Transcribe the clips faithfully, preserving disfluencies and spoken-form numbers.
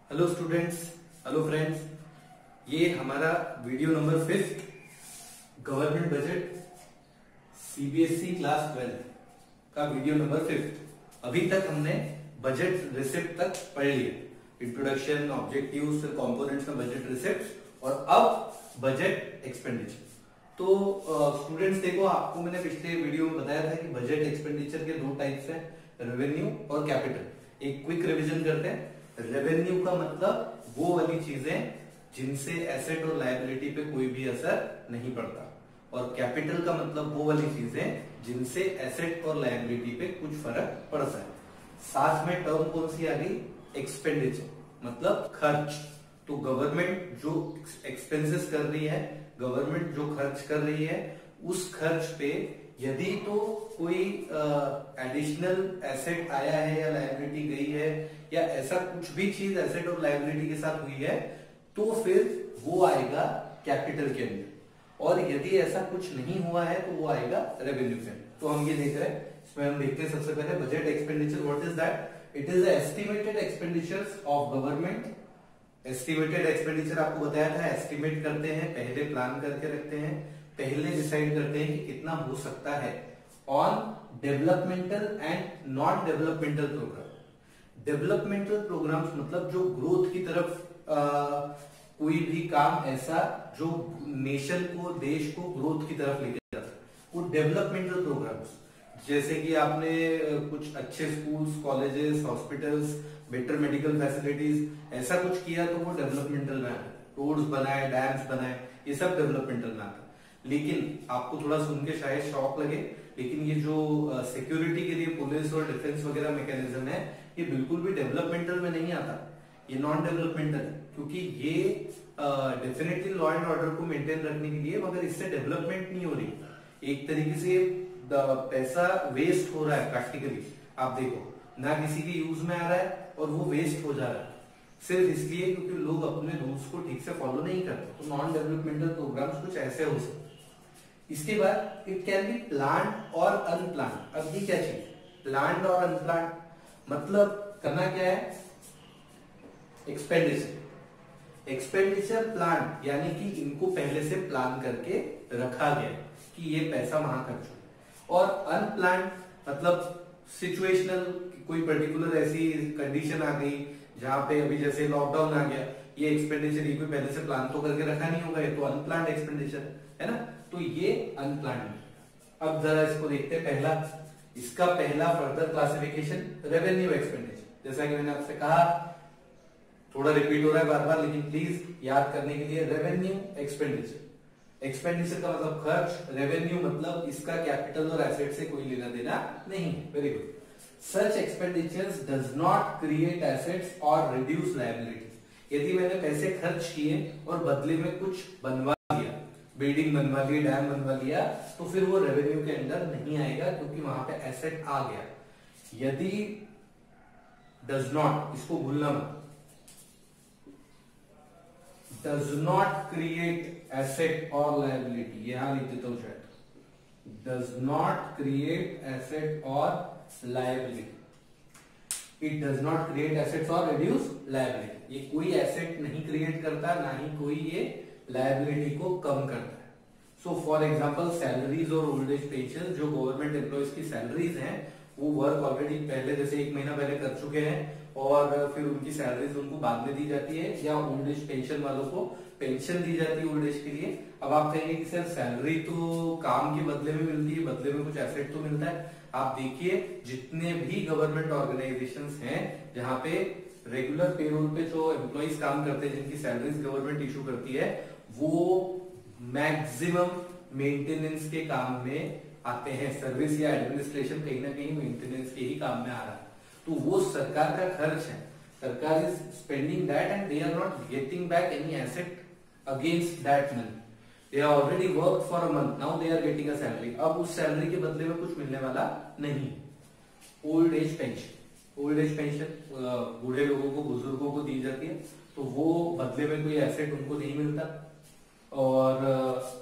Hello students, hello friends, ये हमारा video number fifth government budget CBSE class twelfth का video number fifth. अभी तक हमने बजट रिसिप्ट तक पढ़ लिया, इंट्रोडक्शन, ऑब्जेक्टिव्स, फिर कंपोनेंट्स में बजट रिसिप्ट और अब बजट एक्सपेंडिचर। तो स्टूडेंट्स uh, देखो, आपको मैंने पिछले वीडियो में बताया था कि बजट एक्सपेंडिचर के दो टाइप्स हैं, रेवेन्यू और कैपिटल। एक क्विक रिवीजन करते हैं। रेवेन्यू का मतलब वो वाली चीजें जिनसे एसेट और लायबिलिटी पे कोई भी असर नहीं पड़ता, और कैपिटल का मतलब वो वाली चीजें जिनसे एसेट और लायबिलिटी पे कुछ फर्क पड़ता है। साथ में टर्म कौन सी आ गई? एक्सपेंडिचर, मतलब खर्च। तो गवर्नमेंट जो एक्सपेंसेस कर रही है, गवर्नमेंट जो खर्च कर रही है, उस खर्च पे यदि तो कोई एडिशनल एसेट आया है या लायबिलिटी गई है या ऐसा कुछ भी चीज एसेट और लायबिलिटी के साथ हुई है, तो फिर वो आएगा कैपिटल के अंदर। और यदि ऐसा कुछ नहीं हुआ है तो वो आएगा रेवेन्यू के अंदर। तो हम ये देख रहे हैं, इसमें हम देखते हैं सबसे पहले budget expenditure. What is that? It is the estimated expenditures of government. Estimated expenditure आपको बताया था, एस्टिमेट करते हैं, पहले प्लान करके रखते हैं, पहले डिसाइड करते हैं कि कितना हो सकता है on developmental and non developmental programme. Developmental programmes मतलब जो ग्रोथ की तरफ आ, कोई भी काम ऐसा जो नेशन को, देश को ग्रोथ की तरफ लेके जाता है, वो डेवलपमेंटल प्रोग्राम्स। जैसे कि आपने कुछ अच्छे schools, colleges, hospitals, better medical facilities ऐसा कुछ किया तो वो डेवलपमेंटल में आता है। रोड्स बनाए, डैम्स बनाए, ये सब डेवलपमेंटल में आता है। लेकिन आपको थोड़ा सुन के शायद शॉक लगे, लेकिन ये जो सिक्योरिटी के लिए पुलिस और डिफेंस वगैरह मैकेनिज्म है, ये बिल्कुल भी डेवलपमेंटल में नहीं आता, ये नॉन डेवलपमेंटल है। क्योंकि ये डेफिनेटली लॉ एंड ऑर्डर को मेंटेन रखने के लिए, मगर इससे डेवलपमेंट नहीं हो रही। एक तरीके से पैसा वेस्ट हो रहा है प्रैक्टिकली। आप देखो, ना किसी के यूज में आ रहा है और वो वेस्ट हो जा रहा है, सिर्फ इसलिए क्योंकि लोग अपने रूल्स को ठीक से फॉलो नहीं करते। तो नॉन डेवलपमेंटल प्रोग्राम्स कुछ ऐसे हो सकते। इसके बाद इट कैन बी प्लान्ड और अनप्लान्ड। अब ये क्या चीज? प्लान्ड और अनप्लान्ड मतलब करना क्या है? एक्सपेंडिचर। एक्सपेंडिचर प्लान यानी कि इनको पहले से प्लान करके रखा गया कि ये पैसा वहां खर्च हो। और अनप्लान्ड मतलब सिचुएशनल, कोई पर्टिकुलर ऐसी कंडीशन आ गई जहां पे अभी जैसे लॉकडाउन आ गया, ये एक्सपेंडिचर ये कोई पहले से प्लान तो करके रखा नहीं होगा, ये तो अनप्लान्ड एक्सपेंडिचर है ना। तो ये अनप्लान्ड। अब जरा इसको देखते हैं। पहला, इसका पहला फर्दर क्लासिफिकेशन रेवेन्यू एक्सपेंडिचर। जैसा कि मैंने आपसे कहा, थोड़ा रिपीट हो रहा है बार बार, लेकिन प्लीज याद करने के लिए, रेवेन्यू एक्सपेंडिचर। एक्सपेंडिचर का मतलब खर्च, रेवेन्यू मतलब इसका कैपिटल और एसेट से कोई लेना देना नहीं है। Very good. Such expenditures does not create assets और रिड्यूस लायबिलिटीज। यदि मैंने पैसे खर्च किए और बदले में कुछ बनवा लिया, बिल्डिंग बनवा ली, डैम बनवा लिया, तो फिर वो रेवेन्यू के अंदर नहीं आएगा क्योंकि वहां पे एसेट आ गया। यदि डज नॉट, इसको भूलना मत, does not create asset or liability, यहां लिख देता हूं शायद, does not create asset or liability, it does not create assets or reduce liability। ये कोई एसेट नहीं क्रिएट करता, ना ही कोई ये लायबिलिटी को कम करता है। सो फॉर एग्जांपल सैलरीज और ओल्ड एज पेंशन, जो गवर्नमेंट एम्प्लॉइज की सैलरीज हैं, वो वर्क ऑलरेडी पहले जैसे एक महीना पहले कर चुके हैं और फिर उनकी सैलरीज उनको बाद में दी जाती है, या ओल्ड एज पेंशन वालों को पेंशन दी जाती है ओल्ड एज के लिए। अब आप कहेंगे कि सर सैलरी तो काम के बदले में मिलती है, बदले में कुछ एसेट तो मिलता है। आप देखिए, जितने भी गवर्नमेंट ऑर्गेनाइजेशंस हैं जहां पे रेगुलर पेरोल पे जो एम्प्लॉइज काम करते हैं, जिनकी सैलरीज गवर्नमेंट इशू करती है, वो मैक्सिमम मेंटेनेंस के काम में आते हैं। सर्विस या एडमिनिस्ट्रेशन कहीं ना कहीं मेंटेनेंस के ही काम में आ रहा है। तो वो सरकार का खर्च है, सरकार is spending that and they are not getting back any asset against that money. They are already work for a month, now they are getting a salary. अब उस सैलरी के बदले में कुछ मिलने वाला नहीं। Old age pension, old age pension बूढ़े लोगों को, बुजुर्गों को दी जाती है, तो वो बदले में कोई एसेट उनको नहीं मिलता, और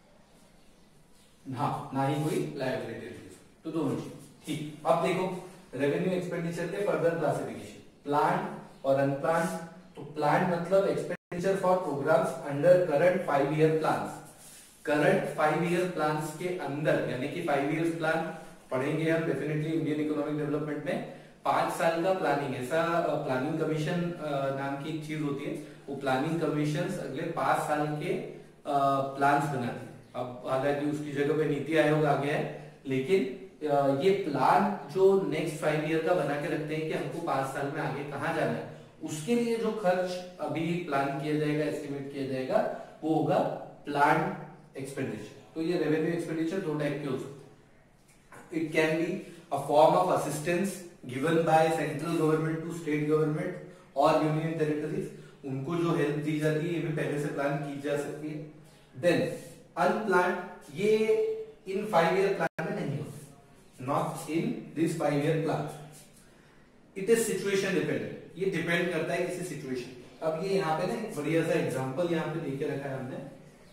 हाँ, ना ही कोई लायबिलिटी। तो दोनों चीज ठीक। अब देखो, रेवेन्यू एक्सपेंडिचर के फर्दर क्लासिफिकेशन, प्लान और अनप्लान तो प्लान मतलब expenditure for programmes under current five year plan. Current five year plan के अंदर, यानी कि फाइव ईयर प्लान पढ़ेंगे हम डेफिनेटली इंडियन इकोनॉमिक डेवलपमेंट में। पांच साल का प्लानिंग, ऐसा प्लानिंग कमीशन नाम की एक चीज होती है, वो प्लानिंग कमीशन अगले पांच साल के प्लान्स बनाते हैं। अब हालांकि उसकी जगह पे नीति आयोग आ गया है, लेकिन ये प्लान जो नेक्स्ट फाइव ईयर का बना के रखते हैं कि हमको पांच साल में आगे कहाँ जाना है, उसके लिए जो खर्च अभी प्लान किया जाएगा, एस्टिमेट किया जाएगा, वो होगा प्लान एक्सपेंडिचर। तो ये रेवेन्यू एक्सपेंडिचर दो टाइप के हो सकते हैं। It can be a form of assistance given by central government to state government और यूनियन टेरिटरीज, उनको जो हेल्प दी जाती है ये भी पहले से प्लान की जा सकती है। देन अनप्लान, ये इन फाइव ईयर प्लान में नहीं होते, not in this five year plan. It is situation dependent, ये डिपेंड करता है किसी सिचुएशन। अब ये यहाँ पे ना एक बढ़िया सा एग्जांपल यहाँ पे लेके रखा है हमने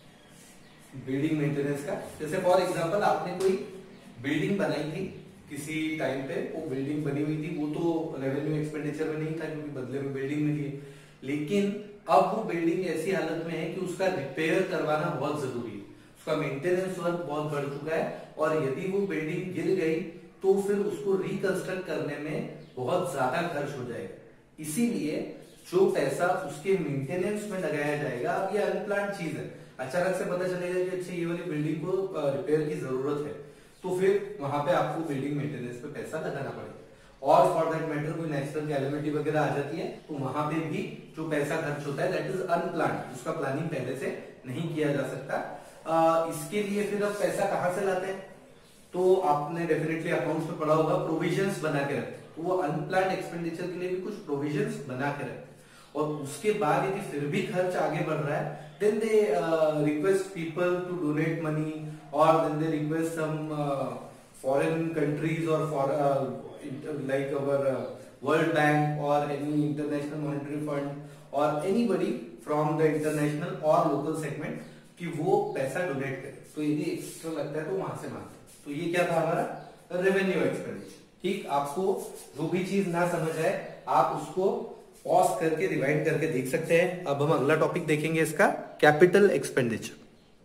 बिल्डिंग मेंटेनेंस का। जैसे फॉर एग्जांपल आपने कोई बिल्डिंग बनाई थी किसी टाइम पे, वो बिल्डिंग बनी हुई थी, वो तो रेवेन्यू एक्सपेंडिचर में नहीं था क्योंकि बदले में बिल्डिंग मिली है, लेकिन अब वो बिल्डिंग ऐसी हालत में है कि उसका रिपेयर करवाना बहुत जरूरी है, उसका मेंटेनेंस वर्क बहुत बढ़ चुका है, और यदि वो बिल्डिंग गिर गई तो फिर उसको रिकंस्ट्रक्ट करने में बहुत ज्यादा खर्च हो जाएगा। इसीलिए जो पैसा उसके मेंटेनेंस में लगाया जाएगा, अब ये अनप्लान्ड चीज है, अचानक से पता चलेगा कि अच्छा ये वाली बिल्डिंग को रिपेयर की जरूरत है, तो फिर वहां पे आपको बिल्डिंग मेंटेनेंस पे पैसा लगाना पड़ेगा। और फॉर दैट मैटर कोई नेचुरल कैलेमिटी वगैरह आ जाती है तो वहां पे भी जो पैसा खर्च होता है दैट इज अनप्लान्ड, उसका प्लानिंग पहले से नहीं किया जा सकता। आ, इसके लिए फिर अब पैसा कहां से लाते हैं, तो आपने डेफिनेटली अकाउंट्स में पढ़ा होगा, प्रोविजंस बना के रखते हैं। तो वो अनप्लान्ड एक्सपेंडिचर के लिए भी कुछ प्रोविजंस बना के रखते हैं, और उसके बाद यदि फिर भी खर्च आगे बढ़ रहा है, then they request people to donate money, और then they request some foreign countries और for like our uh, World Bank or any international monetary fund or anybody from the international or local segment कि वो पैसा donate करे। तो यदि extra लगता है तो वहां से मांगते हैं। तो ये क्या था हमारा रेवेन्यू एक्सपेंडिचर। ठीक, आपको जो भी चीज ना समझ आए आप उसको पॉज करके रिवाइंड करके देख सकते हैं। अब हम अगला टॉपिक देखेंगे इसका, capital expenditure.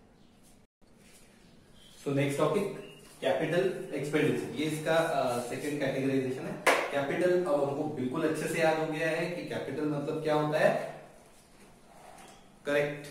So next topic capital expenditure, ये इसका सेकंड कैटेगराइजेशन है। कैपिटल अब हमको बिल्कुल अच्छे से याद हो गया है कि कैपिटल मतलब क्या होता है, करेक्ट,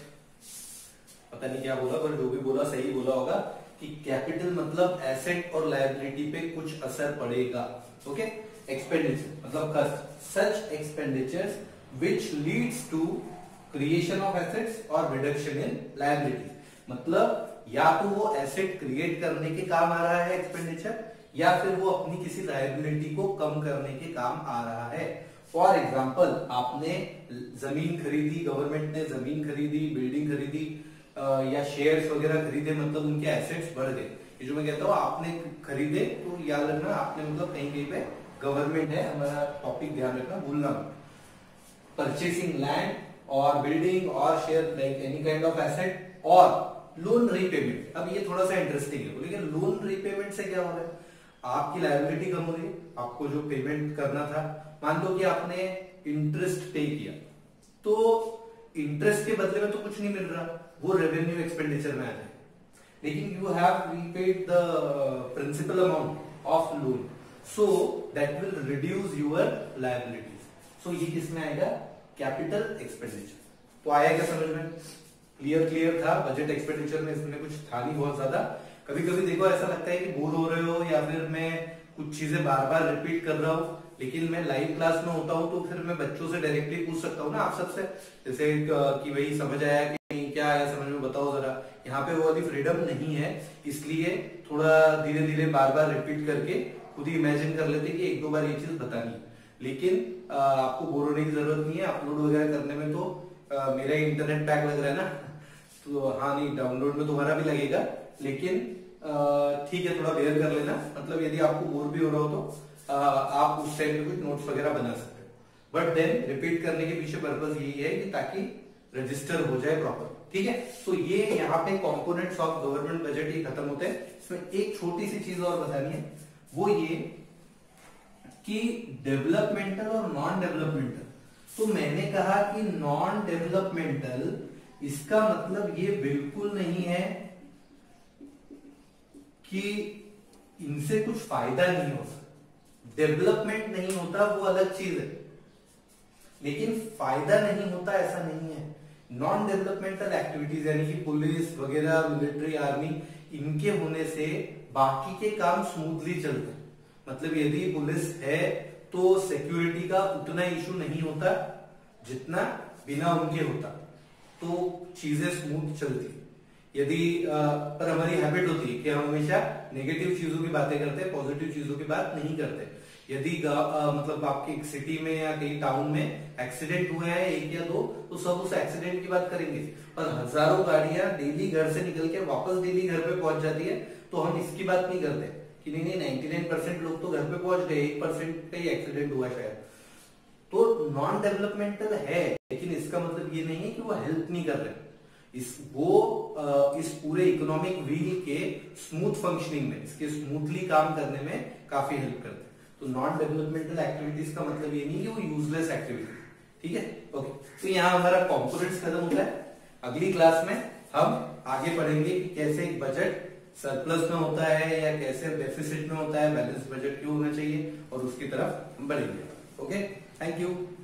पता नहीं क्या बोला पर जो भी बोला सही बोला होगा कि कैपिटल मतलब एसेट और लायबिलिटी पे कुछ असर पड़ेगा। ओके, एक्सपेंडिचर मतलब खर्च, such expenditures which leads to creation of assets और रिडक्शन इन लायबिलिटी, मतलब या तो वो एसेट क्रिएट करने के काम आ रहा है एक्सपेंडिचर, या फिर वो अपनी किसी लायबिलिटी को कम करने के काम आ रहा है। फॉर एग्जाम्पल, आपने जमीन खरीदी, गवर्नमेंट ने जमीन खरीदी, बिल्डिंग खरीदी या शेयर्स वगैरह खरीदे, मतलब उनके एसेट्स बढ़ गए। ये जो मैं कहता हूँ आपने खरीदे, तो याद रखना आपने मतलब कहीं कहीं पे गवर्नमेंट है, हमारा टॉपिक ध्यान रखना, भूलना मत। परचेसिंग लैंड और बिल्डिंग और share like any kind of asset, और लोन रीपेमेंट। अब ये थोड़ा सा इंटरेस्टिंग है, लेकिन लोन रीपेमेंट से क्या हो रहा है, आपकी लायबिलिटी कम हो रही है, आपको जो पेमेंट करना था, मान लो कि आपने इंटरेस्ट पे किया, तो इंटरेस्ट के बदले में तो कुछ नहीं मिल रहा, वो रेवेन्यू एक्सपेंडिचर में आ जाए, लेकिन you have repaid the principal amount of loan, so that will reduce your liabilities. So ये किसमें आएगा, कैपिटल एक्सपेंडिचर। तो आया क्या समझ में, क्लियर क्लियर था। बजट एक्सपेंडिचर में इसमें कुछ था नहीं बहुत ज्यादा। कभी कभी देखो ऐसा लगता है कि बोर हो रहे हो या फिर मैं कुछ चीजें बार बार रिपीट कर रहा हूँ, लेकिन मैं लाइव क्लास में होता हूँ तो फिर मैं बच्चों से डायरेक्टली पूछ सकता हूँ ना आप सबसे, जैसे कि भाई समझ आया कि नहीं, क्या आया समझ में, बताओ जरा। यहाँ पे वो वाली फ्रीडम नहीं है, इसलिए थोड़ा धीरे धीरे बार बार रिपीट करके खुद ही इमेजिन कर लेते कि एक दो बार ये चीज बतानी है। लेकिन आ, आपको बोर होने की जरूरत नहीं है, अपलोड वगैरह करने में तो आ, मेरा इंटरनेट पैक लग रहा है ना, तो हाँ नहीं, डाउनलोड में तुम्हारा भी लगेगा, लेकिन ठीक है थोड़ा बेयर कर लेना। मतलब यदि आपको बोर भी हो रहा हो तो आ, आप उस टाइम पे कुछ नोट्स वगैरह बना सकते हो, बट देन रिपीट करने के पीछे पर्पस यही है कि ताकि रजिस्टर हो जाए प्रॉपर। ठीक है, तो ये यहाँ पे कंपोनेंट्स ऑफ गवर्नमेंट बजट ही खत्म होते हैं। इसमें एक छोटी सी चीज और बतानी है, वो ये कि डेवलपमेंटल और नॉन डेवलपमेंटल तो मैंने कहा कि नॉन डेवलपमेंटल, इसका मतलब ये बिल्कुल नहीं है कि इनसे कुछ फायदा नहीं होता। डेवलपमेंट नहीं होता वो अलग चीज है, लेकिन फायदा नहीं होता ऐसा नहीं है। नॉन डेवलपमेंटल एक्टिविटीज यानी कि पुलिस वगैरह, मिलिट्री, आर्मी, इनके होने से बाकी के काम स्मूथली चलते हैं। मतलब यदि पुलिस है तो सिक्योरिटी का उतना इशू नहीं होता जितना बिना उनके होता, तो चीजें स्मूथ चलती। यदि आ, पर हमारी हैबिट होती है कि हम हमेशा नेगेटिव चीजों की बातें करते हैं, पॉजिटिव चीजों की बात नहीं करते। यदि आ, मतलब आपके एक सिटी में या कहीं टाउन में एक्सीडेंट हुए हैं एक या दो, तो सब उस एक्सीडेंट की बात करेंगे। पर हजारों गाड़ियां डेली घर से निकल के वापस डेली घर पे पहुंच जाती है, तो हम इसकी बात नहीं करते कि नहीं नहीं नाइनटी नाइन परसेंट लोग तो घर पे पहुंच गए, एक परसेंट का ही एक्सीडेंट हुआ शायद। तो नॉन डेवलपमेंटल है, लेकिन इसका मतलब ये नहीं है कि वो हेल्प नहीं कर रहे। इस वो इस पूरे इकोनॉमिक व्हील के स्मूथ फंक्शनिंग में, इसके स्मूथली काम करने में काफी हेल्प करते हैं। तो नॉन डेवलपमेंटल एक्टिविटीज का मतलब ये नहीं कि वो यूजलेस एक्टिविटी। ठीक है, ओके। तो यहाँ हमारा कंपोनेंट्स खत्म होता है। अगली क्लास में हम आगे पढ़ेंगे कि कैसे एक बजट सरप्लस में होता है या कैसे डेफिसिट में होता है, बैलेंस बजट क्यों होना चाहिए, और उसकी तरफ हम बढ़ेंगे। Okay, thank you.